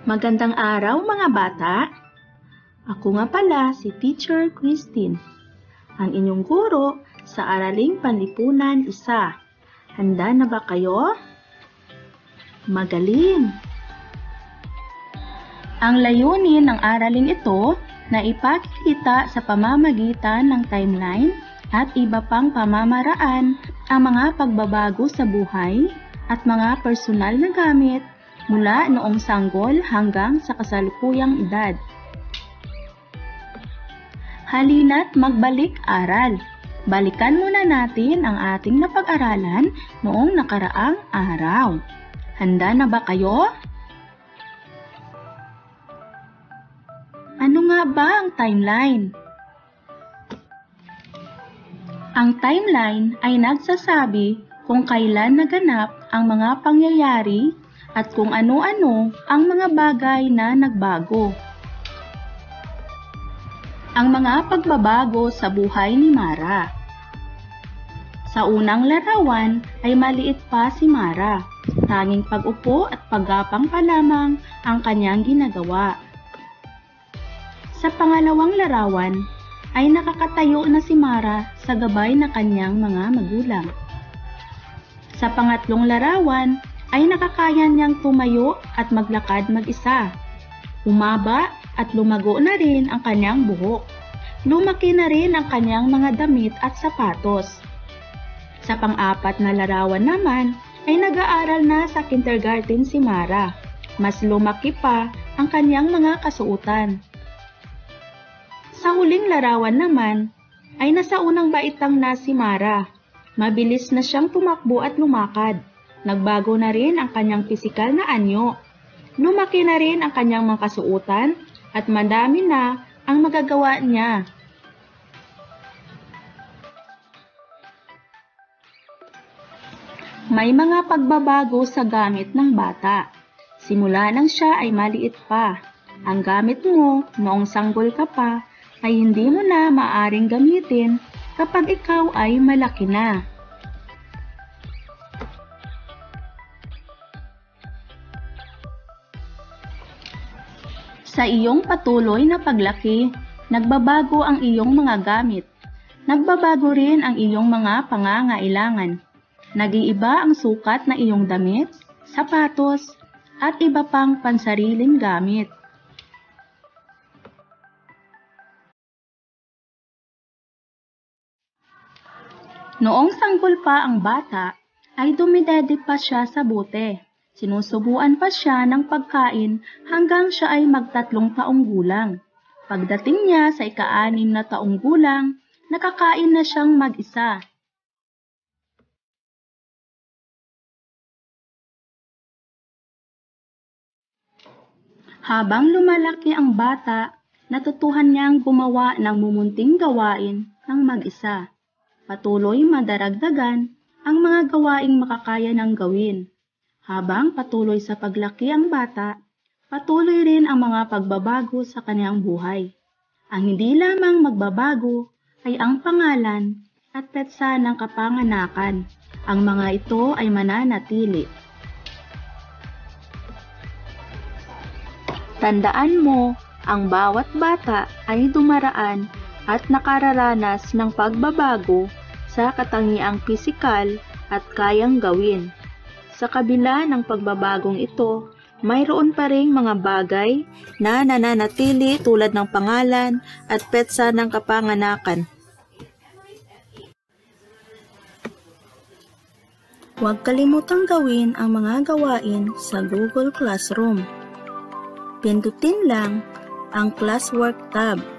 Magandang araw mga bata! Ako nga pala si Teacher Christine, ang inyong guro sa Araling Panlipunan 1. Handa na ba kayo? Magaling! Ang layunin ng araling ito na ipakikita sa pamamagitan ng timeline at iba pang pamamaraan ang mga pagbabago sa buhay at mga personal na gamit mula noong sanggol hanggang sa kasalukuyang edad. Halina't magbalik-aral. Balikan muna natin ang ating napag-aralan noong nakaraang araw. Handa na ba kayo? Ano nga ba ang timeline? Ang timeline ay nagsasabi kung kailan naganap ang mga pangyayari at kung ano-ano ang mga bagay na nagbago. Ang mga pagbabago sa buhay ni Mara. Sa unang larawan ay maliit pa si Mara. Tanging pag-upo at paggapang pa lamang ang kanyang ginagawa. Sa pangalawang larawan ay nakakatayo na si Mara sa gabay ng kanyang mga magulang. Sa pangatlong larawan ay nakakaya niyang tumayo at maglakad mag-isa. Umaba at lumago na rin ang kanyang buhok. Lumaki na rin ang kanyang mga damit at sapatos. Sa pang-apat na larawan naman ay nag-aaral na sa kindergarten si Mara. Mas lumaki pa ang kanyang mga kasuotan. Sa huling larawan naman ay nasa unang baitang na si Mara. Mabilis na siyang tumakbo at lumakad. Nagbago na rin ang kanyang pisikal na anyo. Lumaki na rin ang kanyang mga kasuotan at madami na ang magagawa niya. May mga pagbabago sa gamit ng bata. Simula nang siya ay maliit pa. Ang gamit mo noong sanggol ka pa ay hindi mo na maaring gamitin kapag ikaw ay malaki na. Sa iyong patuloy na paglaki, nagbabago ang iyong mga gamit. Nagbabago rin ang iyong mga pangangailangan. Nag-iiba ang sukat na iyong damit, sapatos, at iba pang pansariling gamit. Noong sanggol pa ang bata, ay dumidede pa siya sa bote. Sinusubuan pa siya ng pagkain hanggang siya ay mag-3 taong gulang. Pagdating niya sa ika-6 na taong gulang, nakakain na siyang mag-isa. Habang lumalaki ang bata, natutuhan niyang gumawa ng mumunting gawain ng mag-isa. Patuloy madaragdagan ang mga gawaing makakaya ng gawin. Habang patuloy sa paglaki ang bata, patuloy rin ang mga pagbabago sa kanyang buhay. Ang hindi lamang magbabago ay ang pangalan at petsa ng kapanganakan. Ang mga ito ay mananatili. Tandaan mo, ang bawat bata ay dumaraan at nakararanas ng pagbabago sa katangiang pisikal at kayang gawin. Sa kabila ng pagbabagong ito, mayroon pa ring mga bagay na nananatili tulad ng pangalan at petsa ng kapanganakan. Huwag kalimutang gawin ang mga gawain sa Google Classroom. Pindutin lang ang Classwork tab.